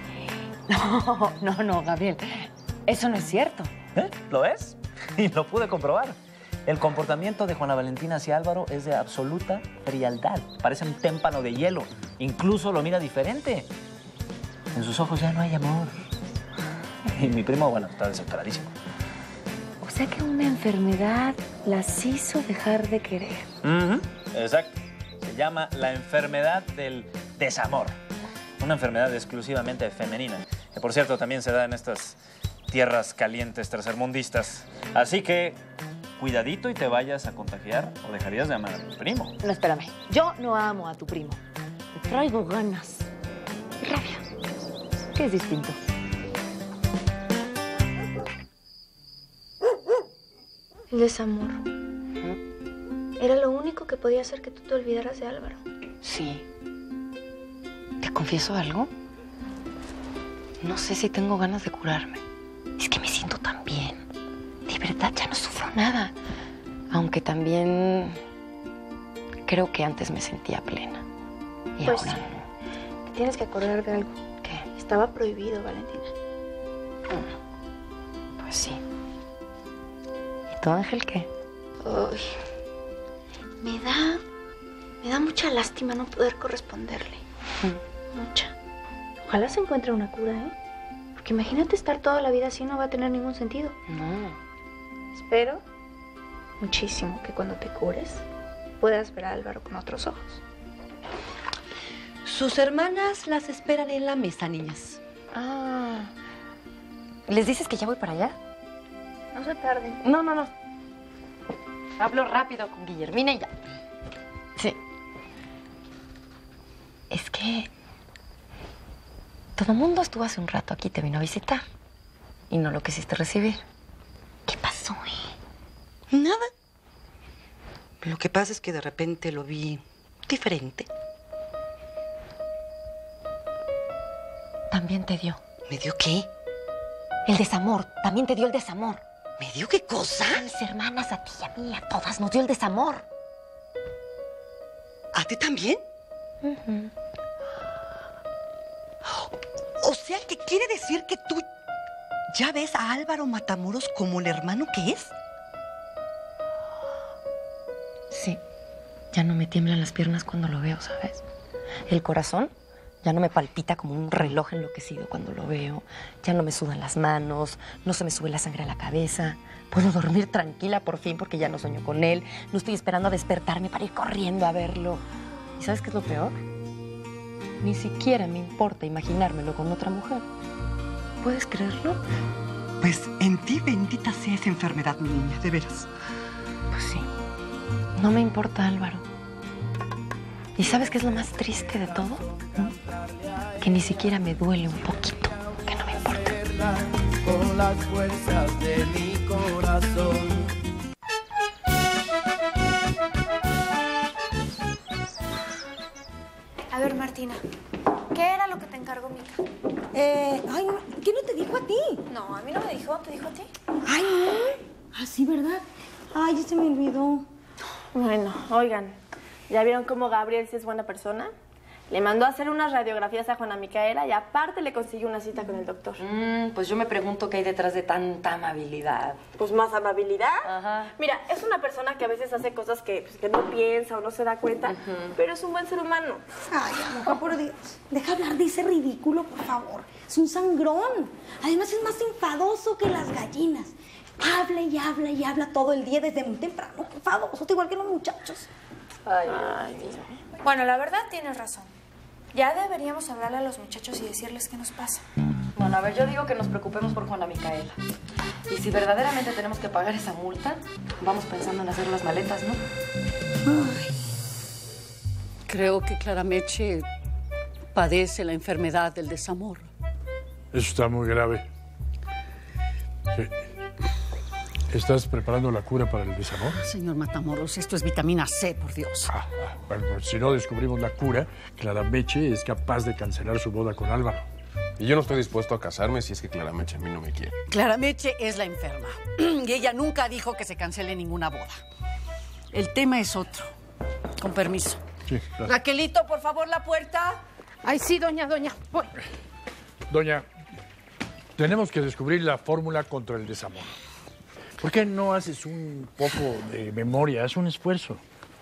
No, Gabriel. Eso no es cierto. ¿Lo es? Y lo pude comprobar. El comportamiento de Juana Valentina hacia Álvaro es de absoluta frialdad. Parece un témpano de hielo. Incluso lo mira diferente. En sus ojos ya no hay amor. Y mi primo, bueno, está desesperadísimo. O sea que una enfermedad las hizo dejar de querer. Exacto. Se llama la enfermedad del desamor. Una enfermedad exclusivamente femenina. Que, por cierto, también se da en estas tierras calientes tercermundistas. Así que, cuidadito y te vayas a contagiar o dejarías de amar a mi primo. No, espérame. Yo no amo a tu primo. Le traigo ganas. Rabia. Que es distinto. El desamor. Era lo único que podía hacer que tú te olvidaras de Álvaro. Sí. ¿Te confieso algo? No sé si tengo ganas de curarme. Es que me siento tan bien. De verdad, ya no sufro nada. Aunque también creo que antes me sentía plena. Y Pues ahora sí. Te tienes que acordar de algo. ¿Qué? Estaba prohibido, Valentina. Pues sí. ¿Y tú, Ángel, qué? Uy, me da mucha lástima no poder corresponderle. Mucha. Ojalá se encuentre una cura, ¿eh? Porque imagínate estar toda la vida así, no va a tener ningún sentido. No. Espero muchísimo que cuando te cures puedas ver a Álvaro con otros ojos. Sus hermanas las esperan en la mesa, niñas. Ah. ¿Les dices que ya voy para allá? No se tarden. No. Hablo rápido con Guillermina y ya. Sí. Es que todo el mundo estuvo hace un rato aquí, te vino a visitar. Y no lo quisiste recibir. ¿Qué pasó, Nada. Lo que pasa es que de repente lo vi diferente. También te dio. ¿Me dio qué? El desamor. También te dio el desamor. ¿Me dio qué cosa? A mis hermanas, a ti y a mí, a todas nos dio el desamor. ¿A ti también? O sea, ¿qué quiere decir que tú ya ves a Álvaro Matamoros como el hermano que es? Sí. Ya no me tiemblan las piernas cuando lo veo, ¿sabes? El corazón ya no me palpita como un reloj enloquecido cuando lo veo. Ya no me sudan las manos, no se me sube la sangre a la cabeza. Puedo dormir tranquila por fin porque ya no sueño con él. No estoy esperando a despertarme para ir corriendo a verlo. ¿Y sabes qué es lo peor? Ni siquiera me importa imaginármelo con otra mujer. ¿Puedes creerlo? Pues en ti bendita sea esa enfermedad, mi niña, de veras. Pues sí. No me importa, Álvaro. ¿Y sabes qué es lo más triste de todo? Que ni siquiera me duele un poquito, que no me importa. Con las fuerzas de mi corazón. A ver, Martina, ¿qué era lo que te encargó Mica? Ay, ¿qué no te dijo a ti? No, a mí no me dijo, ¿te dijo a ti? Ay, no. Ah, sí, ¿verdad? Ay, ya se me olvidó. Bueno, oigan, ¿ya vieron cómo Gabriel sí es buena persona? Le mandó a hacer unas radiografías a Juana Micaela y aparte le consiguió una cita con el doctor. Pues yo me pregunto qué hay detrás de tanta amabilidad. Pues más amabilidad. Ajá. Mira, es una persona que a veces hace cosas que no piensa o no se da cuenta, pero es un buen ser humano. Ay, Amoja, por Dios, deja hablar de ese ridículo, por favor. Es un sangrón. Además es más enfadoso que las gallinas. Habla y habla y habla todo el día desde muy temprano. Enfadoso, igual que los muchachos. Ay, Dios. Bueno, la verdad tienes razón. Ya deberíamos hablarle a los muchachos y decirles qué nos pasa. Bueno, a ver, yo digo que nos preocupemos por Juana Micaela. Y si verdaderamente tenemos que pagar esa multa, vamos pensando en hacer las maletas, ¿no? Ay. Creo que Clara Meche padece la enfermedad del desamor. Eso está muy grave. ¿Estás preparando la cura para el desamor? Señor Matamoros, esto es vitamina C, por Dios. Bueno, pues si no descubrimos la cura, Clara Meche es capaz de cancelar su boda con Álvaro. Y yo no estoy dispuesto a casarme si es que Clara Meche a mí no me quiere. Clara Meche es la enferma. Y ella nunca dijo que se cancele ninguna boda. El tema es otro. Con permiso. Sí, claro. Raquelito, por favor, la puerta. Ay, sí, doña. Voy. Doña, tenemos que descubrir la fórmula contra el desamor. ¿Por qué no haces un poco de memoria? Haz un esfuerzo.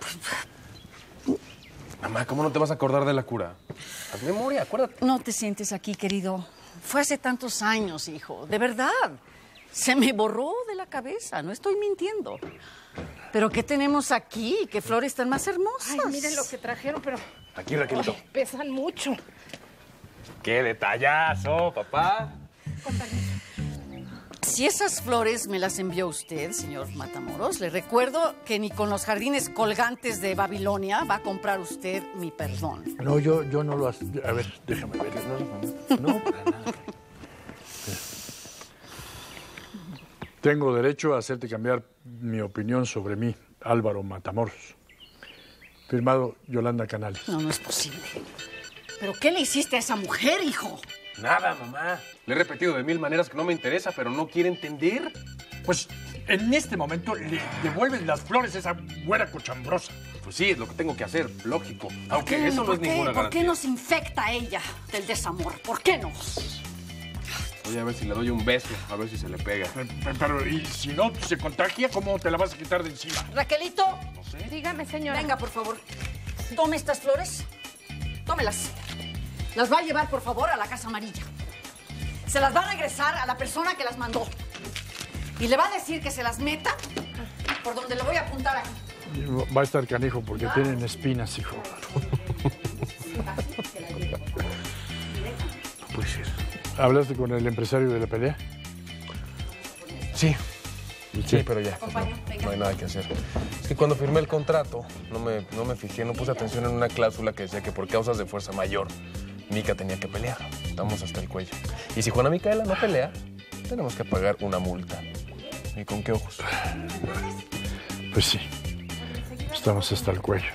Mamá, ¿cómo no te vas a acordar de la cura? Haz memoria, acuérdate. No te sientes aquí, querido. Fue hace tantos años, hijo. De verdad. Se me borró de la cabeza. No estoy mintiendo. ¿Pero qué tenemos aquí? ¿Qué flores tan más hermosas? Ay, miren lo que trajeron, pero... Aquí, Raquelito. Ay, pesan mucho. ¡Qué detallazo, papá! Con permiso. Si esas flores me las envió usted, señor Matamoros, le recuerdo que ni con los jardines colgantes de Babilonia va a comprar usted mi perdón. No, yo no lo hago. A ver, déjame ver. No, para nada. Tengo derecho a hacerte cambiar mi opinión sobre mí, Álvaro Matamoros. Firmado Yolanda Canales. No es posible. ¿Pero qué le hiciste a esa mujer, hijo? Nada, mamá. Le he repetido de 1000 maneras que no me interesa, pero no quiere entender. Pues en este momento le devuelven las flores a esa güera cochambrosa. Pues sí, es lo que tengo que hacer, lógico. Aunque eso no es ninguna garantía. ¿Por qué nos infecta ella del desamor? ¿Por qué no? Voy a ver si le doy un beso, a ver si se le pega. Pero, ¿y si no se contagia, cómo te la vas a quitar de encima? Raquelito. No sé. Dígame, señora. Venga, por favor. Tome estas flores. Tómelas. Las va a llevar, por favor, a la Casa Amarilla. Se las va a regresar a la persona que las mandó. Y le va a decir que se las meta por donde le voy a apuntar aquí. Va a estar canijo porque tienen espinas, hijo. No puede ser. ¿Hablaste con el empresario de la pelea? Sí. Sí, pero ya. No hay nada que hacer. Es que cuando firmé el contrato, no me fijé, no puse atención en una cláusula que decía que por causas de fuerza mayor, Mica tenía que pelear. Estamos hasta el cuello. Y si Juana Micaela no pelea, tenemos que pagar una multa. ¿Y con qué ojos? Pues sí. Estamos hasta el cuello.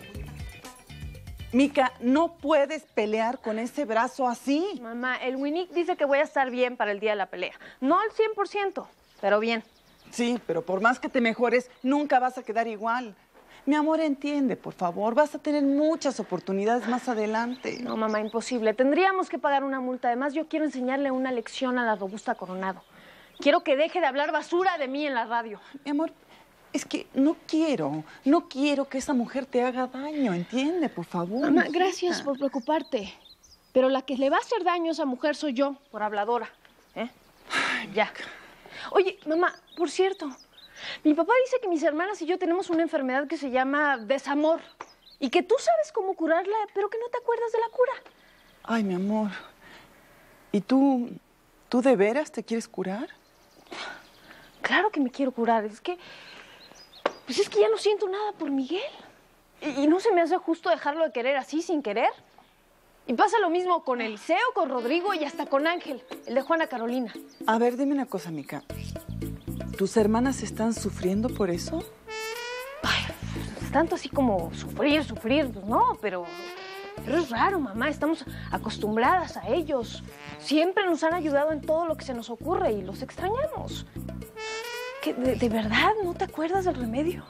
Mica, no puedes pelear con ese brazo así. Mamá, el Winnick dice que voy a estar bien para el día de la pelea. No al 100%, pero bien. Sí, pero por más que te mejores, nunca vas a quedar igual. Mi amor, entiende, por favor. Vas a tener muchas oportunidades más adelante. No, mamá, imposible. Tendríamos que pagar una multa. Además, yo quiero enseñarle una lección a la robusta Coronado. Quiero que deje de hablar basura de mí en la radio. Mi amor, es que no quiero que esa mujer te haga daño, entiende, por favor. Mamá, gracias por preocuparte. Pero la que le va a hacer daño a esa mujer soy yo, por habladora. Ya. Oye, mamá, por cierto, mi papá dice que mis hermanas y yo tenemos una enfermedad que se llama desamor. Y que tú sabes cómo curarla, pero que no te acuerdas de la cura. Ay, mi amor. ¿Y tú de veras te quieres curar? Claro que me quiero curar. Es que ya no siento nada por Miguel. Y no se me hace justo dejarlo de querer así, sin querer. Y pasa lo mismo con Eliseo, con Rodrigo y hasta con Ángel, el de Juana Carolina. A ver, dime una cosa, Mica. ¿Tus hermanas están sufriendo por eso? Ay, es tanto así como sufrir, pues no, pero es raro, mamá. Estamos acostumbradas a ellos. Siempre nos han ayudado en todo lo que se nos ocurre y los extrañamos. ¿Que de verdad no te acuerdas del remedio?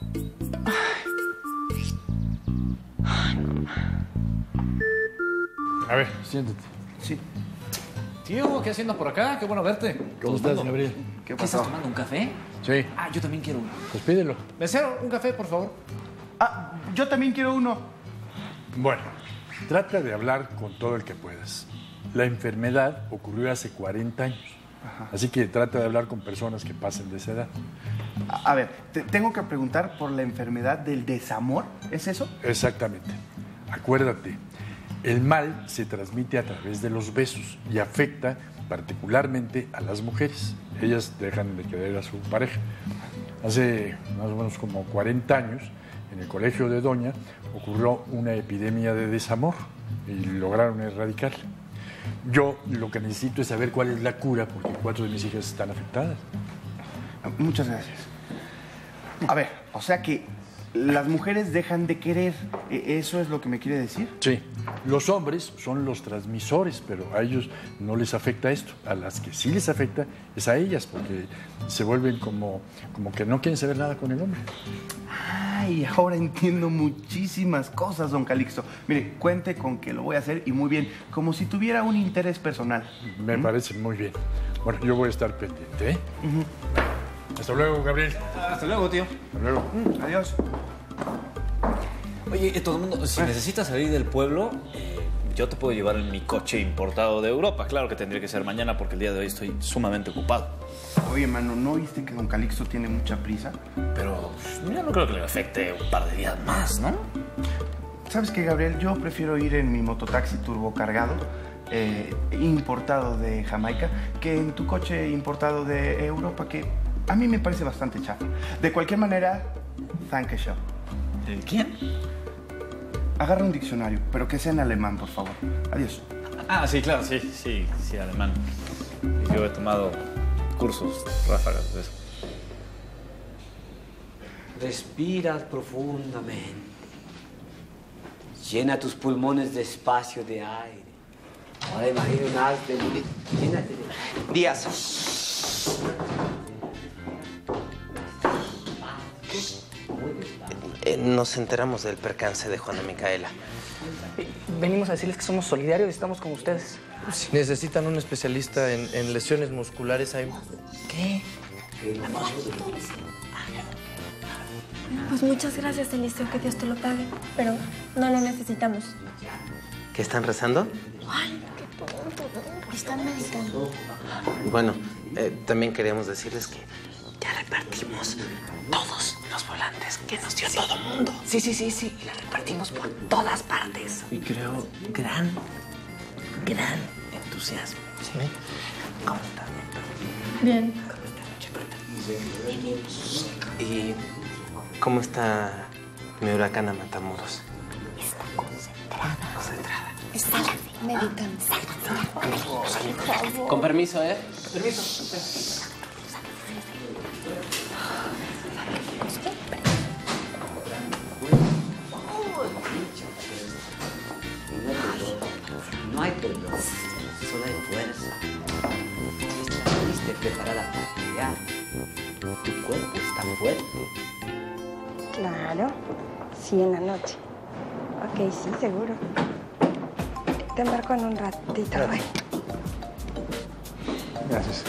Ay, mamá. A ver, siéntate. Sí. Tío, ¿qué haciendo por acá? Qué bueno verte. ¿Cómo estás, Gabriel? ¿Qué estás tomando? ¿Un café? Sí. Ah, yo también quiero uno. Pues pídelo. Mesero, un café, por favor. Ah, yo también quiero uno. Bueno, trata de hablar con todo el que puedas. La enfermedad ocurrió hace 40 años. Ajá. Así que trata de hablar con personas que pasen de esa edad. A ver, tengo que preguntar por la enfermedad del desamor. ¿Es eso? Exactamente. Acuérdate, el mal se transmite a través de los besos y afecta particularmente a las mujeres. Ellas dejan de querer a su pareja. Hace más o menos como 40 años, en el colegio de Doña, ocurrió una epidemia de desamor y lograron erradicarla. Yo lo que necesito es saber cuál es la cura, porque 4 de mis hijas están afectadas. Muchas gracias. A ver, o sea que las mujeres dejan de querer. ¿Eso es lo que me quiere decir? Sí. Los hombres son los transmisores, pero a ellos no les afecta esto. A las que sí les afecta es a ellas, porque se vuelven como que no quieren saber nada con el hombre. Ay, ahora entiendo muchísimas cosas, don Calixto. Mire, cuente con que lo voy a hacer y muy bien, como si tuviera un interés personal. Me parece muy bien. Bueno, yo voy a estar pendiente, ¿eh? Hasta luego, Gabriel. Hasta luego, tío. Hasta luego. Adiós. Oye, todo el mundo, si necesitas salir del pueblo, yo te puedo llevar en mi coche importado de Europa. Claro que tendría que ser mañana porque el día de hoy estoy sumamente ocupado. Oye, mano, ¿no viste que don Calixto tiene mucha prisa? Pero yo no creo que le afecte un par de días más, ¿no? ¿Sabes qué, Gabriel? Yo prefiero ir en mi mototaxi turbocargado, importado de Jamaica, que en tu coche importado de Europa, que a mí me parece bastante chafa. De cualquier manera, danke schön. ¿De quién? Agarra un diccionario, pero que sea en alemán, por favor. Adiós. Ah, sí, claro, sí, alemán. Yo he tomado cursos ráfagas de eso. Respira profundamente. Llena tus pulmones de espacio de aire. Ahora imagina un haz de luz. Llénate de aire. Nos enteramos del percance de Juana Micaela. Venimos a decirles que somos solidarios y estamos con ustedes. Si necesitan un especialista en lesiones musculares, hay... ¿Qué? Pues muchas gracias, Eliseo, que Dios te lo pague. Pero no lo necesitamos. ¿Qué están rezando? Ay, qué tonto. Están meditando. Bueno, también queríamos decirles que ya repartimos todos los volantes que nos dio todo el mundo. Sí. Y la repartimos por todas partes. Y creo gran entusiasmo. ¿Sí? ¿Cómo está? Bien. ¿Y cómo está mi huracán Matamoros? Está concentrada. Está meditando. Con permiso, ¿eh? Permiso. No hay dolor, solo hay fuerza. Estás preparada para pelear. Tu cuerpo está fuerte. Claro, sí, en la noche. Ok, sí, seguro. Te marco en un ratito, güey. Gracias.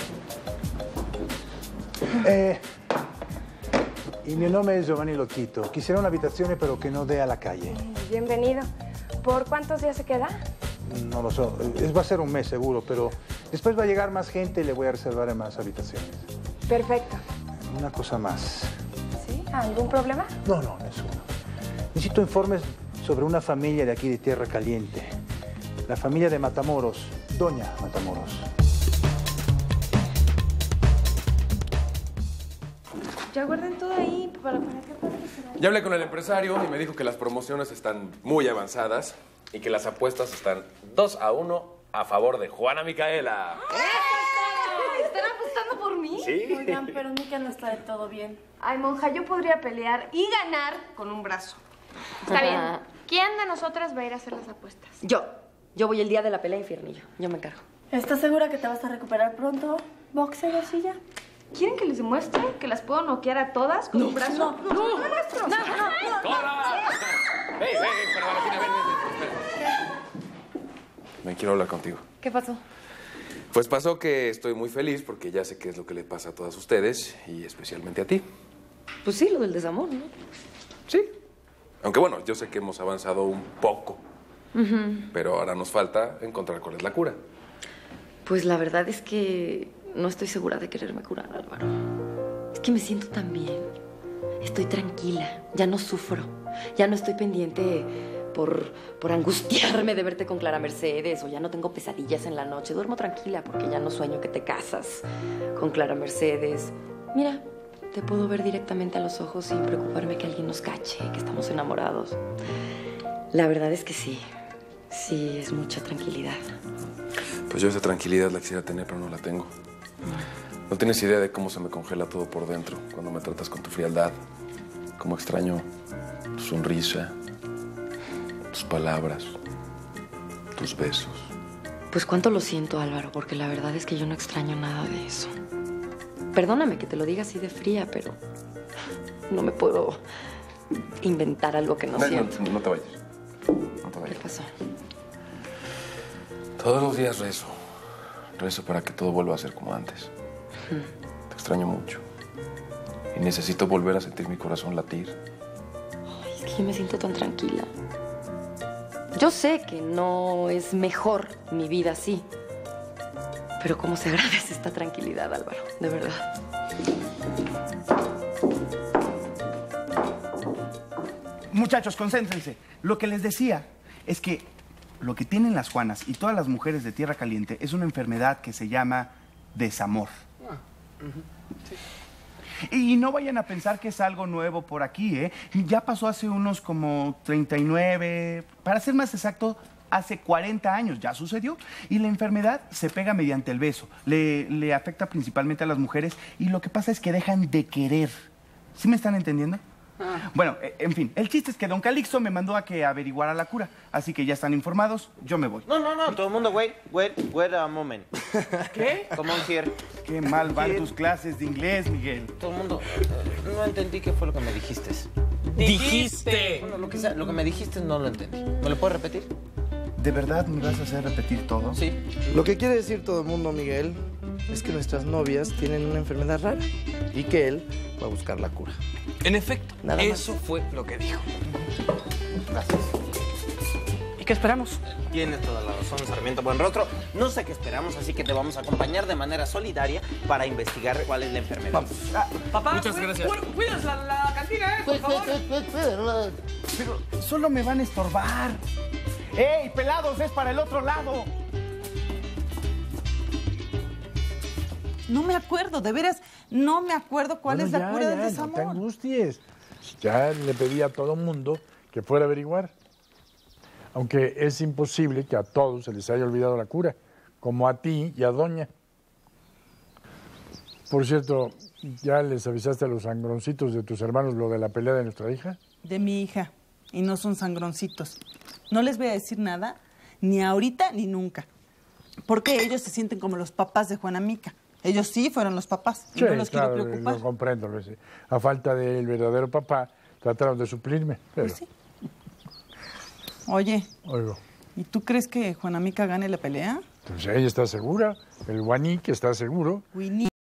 Il mio nome è Giovanni Lotito. Quisiera un'abitazione però che non dé a la calle. Bienvenido. ¿Por cuántos días se queda? No lo so. Va a ser un mes seguro, pero después va a llegar más gente y le voy a reservar más habitaciones. Perfecto. Una cosa más. ¿Sí? ¿Algún problema? No, nessuno. Necesito informes sobre una familia de aquí de Tierra Caliente. La familia de Matamoros, Doña Matamoros. Ya guarden todo ahí para que Ya hablé con el empresario y me dijo que las promociones están muy avanzadas y que las apuestas están 2-1 a favor de Juana Micaela. ¿Están apostando por mí? Sí. Oigan, pero Mica no está del todo bien. Ay, monja, yo podría pelear y ganar con un brazo. Está bien. ¿Quién de nosotras va a ir a hacer las apuestas? Yo voy el día de la pelea, Infiernillo. Yo me encargo. ¿Estás segura que te vas a recuperar pronto, boxeadorcilla? ¿Quieren que les demuestre que las puedo noquear a todas con un brazo? No. ¡Corra! ¡Ey, pero Valentina, ven, espera. Me quiero hablar contigo. ¿Qué pasó? Pues pasó que estoy muy feliz porque ya sé qué es lo que le pasa a todas ustedes y especialmente a ti. Pues sí, lo del desamor, ¿no? Sí. Aunque bueno, yo sé que hemos avanzado un poco, pero ahora nos falta encontrar cuál es la cura. Pues la verdad es que no estoy segura de quererme curar, Álvaro. Es que me siento tan bien. Estoy tranquila, ya no sufro, ya no estoy pendiente por angustiarme de verte con Clara Mercedes, o ya no tengo pesadillas en la noche. Duermo tranquila porque ya no sueño que te casas con Clara Mercedes. Mira, te puedo ver directamente a los ojos sin preocuparme que alguien nos cache, que estamos enamorados. La verdad es que sí es mucha tranquilidad. Pues yo esa tranquilidad la quisiera tener, pero no la tengo. No tienes idea de cómo se me congela todo por dentro cuando me tratas con tu frialdad. Cómo extraño tu sonrisa, tus palabras, tus besos. Pues cuánto lo siento, Álvaro, porque la verdad es que yo no extraño nada de eso. Perdóname que te lo diga así de fría, pero no me puedo inventar algo que no siento. No te vayas. No te vayas. ¿Qué pasó? Todos los días rezo. Rezo para que todo vuelva a ser como antes. Te extraño mucho. Y necesito volver a sentir mi corazón latir. Ay, es que yo me siento tan tranquila. Yo sé que no es mejor mi vida así. Pero cómo se agradece esta tranquilidad, Álvaro. De verdad. Muchachos, concéntrense. Lo que les decía es que lo que tienen las Juanas y todas las mujeres de Tierra Caliente es una enfermedad que se llama desamor. Y no vayan a pensar que es algo nuevo por aquí, ¿eh? Ya pasó hace unos como 39, para ser más exacto, hace 40 años ya sucedió. Y la enfermedad se pega mediante el beso. Le afecta principalmente a las mujeres y lo que pasa es que dejan de querer. ¿Sí me están entendiendo? Bueno, en fin, el chiste es que don Calixto me mandó a que averiguara la cura. Así que ya están informados, yo me voy. No, todo el mundo, wait a moment. ¿Qué? Come on here. Qué mal van tus clases de inglés, Miguel. Todo el mundo, no entendí qué fue lo que me dijiste. dijiste. Bueno, lo que me dijiste no lo entendí. ¿Me lo puedes repetir? ¿De verdad me vas a hacer repetir todo? Sí. Lo que quiere decir todo el mundo, Miguel, es que nuestras novias tienen una enfermedad rara y que él va a buscar la cura. En efecto, Nada más. eso fue lo que dijo. Gracias. ¿Y qué esperamos? Tienes toda la razón, Sarmiento Buenrostro. No sé qué esperamos, así que te vamos a acompañar de manera solidaria para investigar cuál es la enfermedad. Vamos. Papá, Muchas gracias. Cuidas la cantina, por favor. Pero solo me van a estorbar. ¡Ey, pelados! ¡Es para el otro lado! No me acuerdo, de veras, no me acuerdo cuál es la cura del No te desamor. angusties. Ya le pedí a todo mundo que fuera a averiguar. Aunque es imposible que a todos se les haya olvidado la cura, como a ti y a Doña. Por cierto, ¿ya les avisaste a los sangroncitos de tus hermanos lo de la pelea de nuestra hija? De mi hija, y no son sangroncitos. No les voy a decir nada, ni ahorita ni nunca. Porque ellos se sienten como los papás de Juana Mica. Ellos sí fueron los papás, y no los claro, quiero preocupar. lo comprendo. A falta del verdadero papá, trataron de suplirme. Pero... Pues sí. Oye, Oigo. ¿y tú crees que Juana Mica gane la pelea? Pues ella está segura, el guanique está seguro. Winnie.